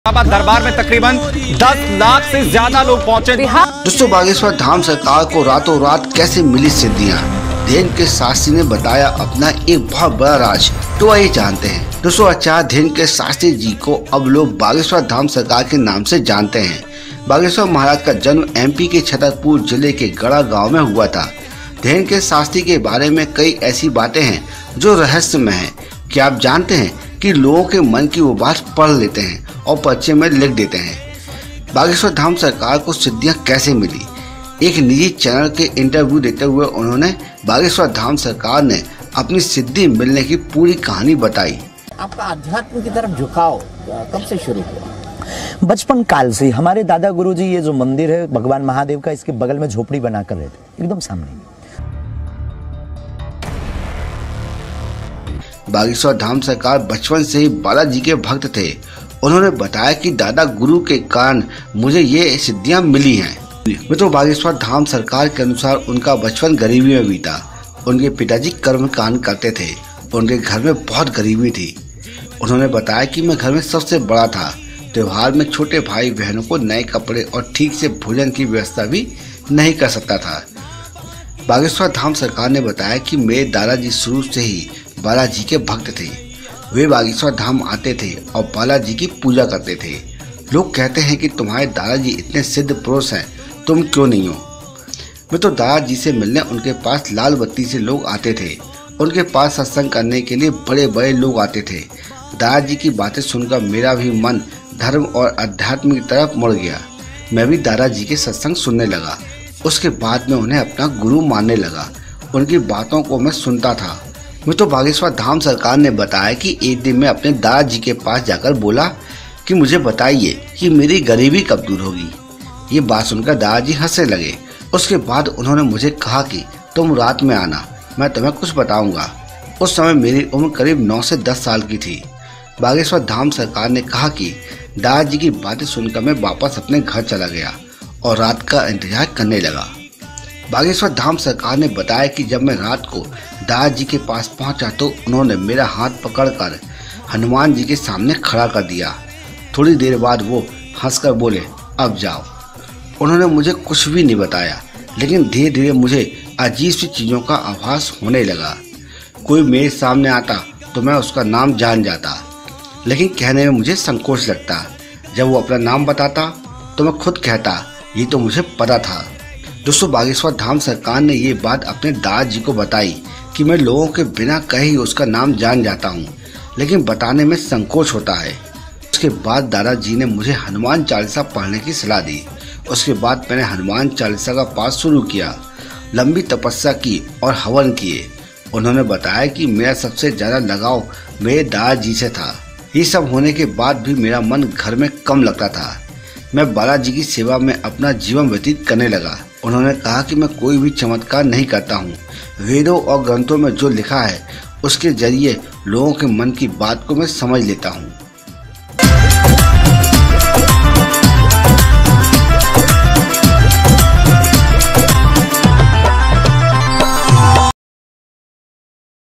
बाबा दरबार में तकरीबन 10 लाख से ज्यादा लोग पहुंचे। दोस्तों, बागेश्वर धाम सरकार को रातों रात कैसे मिली सिद्धियां, धेन के शास्त्री ने बताया अपना एक बहुत बड़ा राज। तो आइए जानते हैं। दोस्तों, आचार्य धेन के शास्त्री जी को अब लोग बागेश्वर धाम सरकार के नाम से जानते हैं। बागेश्वर महाराज का जन्म एमपी के छतरपुर जिले के गड़ा गाँव में हुआ था। धेन के शास्त्री के बारे में कई ऐसी बातें हैं जो रहस्यमय हैं। क्या आप जानते हैं कि लोगों के मन की वो बात पढ़ लेते हैं और पर्चे में लिख देते हैं। बागेश्वर धाम सरकार को सिद्धियां कैसे मिली? एक निजी चैनल के इंटरव्यू देते हुए उन्होंने बागेश्वर धाम सरकार ने अपनी सिद्धि मिलने की पूरी कहानी बताई। आपका अध्यात्म की तरफ झुकाव कब से शुरू हुआ? बचपन काल से। हमारे दादा गुरुजी, ये जो मंदिर है भगवान महादेव का, इसके बगल में झोपड़ी बना कर रहते, एकदम सामने। बागेश्वर धाम सरकार बचपन से ही बालाजी के भक्त थे। उन्होंने बताया कि दादा गुरु के कारण मुझे ये सिद्धियां मिली हैं। मित्रों, बागेश्वर धाम सरकार के अनुसार उनका बचपन गरीबी में बीता। उनके पिताजी कर्मकांड करते थे। उनके घर में बहुत गरीबी थी। उन्होंने बताया कि मैं घर में सबसे बड़ा था। त्योहार में छोटे भाई बहनों को नए कपड़े और ठीक से भोजन की व्यवस्था भी नहीं कर सकता था। बागेश्वर धाम सरकार ने बताया कि मेरे दादाजी शुरू से ही बालाजी के भक्त थे। वे बागेश्वर धाम आते थे और बालाजी की पूजा करते थे। लोग कहते हैं कि तुम्हारे दादाजी इतने सिद्ध पुरुष हैं, तुम क्यों नहीं हो? मित्रों, दादाजी से मिलने उनके पास लाल बत्ती से लोग आते थे। उनके पास सत्संग करने के लिए बड़े बड़े लोग आते थे। दादाजी की बातें सुनकर मेरा भी मन धर्म और अध्यात्म की तरफ मुड़ गया। मैं भी दादाजी के सत्संग सुनने लगा। उसके बाद में उन्हें अपना गुरु मानने लगा। उनकी बातों को मैं सुनता था। मित्रों, बागेश्वर धाम सरकार ने बताया कि एक दिन मैं अपने दादाजी के पास जाकर बोला कि मुझे बताइए कि मेरी गरीबी कब दूर होगी। ये बात सुनकर दादाजी हंसने लगे। उसके बाद उन्होंने मुझे कहा कि तुम रात में आना, मैं तुम्हें कुछ बताऊंगा। उस समय मेरी उम्र करीब 9 से 10 साल की थी। बागेश्वर धाम सरकार ने कहा कि दादाजी की बातें सुनकर मैं वापस अपने घर चला गया और रात का इंतजार करने लगा। बागेश्वर धाम सरकार ने बताया कि जब मैं रात को दादाजी के पास पहुंचा तो उन्होंने मेरा हाथ पकड़कर हनुमान जी के सामने खड़ा कर दिया। थोड़ी देर बाद वो हंसकर बोले, अब जाओ। उन्होंने मुझे कुछ भी नहीं बताया, लेकिन धीरे धीरे मुझे अजीब सी चीज़ों का आभास होने लगा। कोई मेरे सामने आता तो मैं उसका नाम जान जाता, लेकिन कहने में मुझे संकोच लगता। जब वो अपना नाम बताता तो मैं खुद कहता, ये तो मुझे पता था। दोस्तों, बागेश्वर धाम सरकार ने ये बात अपने दादाजी को बताई कि मैं लोगों के बिना कहे ही उसका नाम जान जाता हूँ, लेकिन बताने में संकोच होता है। उसके बाद दादाजी ने मुझे हनुमान चालीसा पढ़ने की सलाह दी। उसके बाद मैंने हनुमान चालीसा का पाठ शुरू किया, लंबी तपस्या की और हवन किए। उन्होंने बताया कि मेरा सबसे ज़्यादा लगाव मेरे दादाजी से था। ये सब होने के बाद भी मेरा मन घर में कम लगता था। मैं बालाजी की सेवा में अपना जीवन व्यतीत करने लगा। उन्होंने कहा कि मैं कोई भी चमत्कार नहीं करता हूँ। वेदों और ग्रंथों में जो लिखा है उसके जरिए लोगों के मन की बात को मैं समझ लेता हूँ।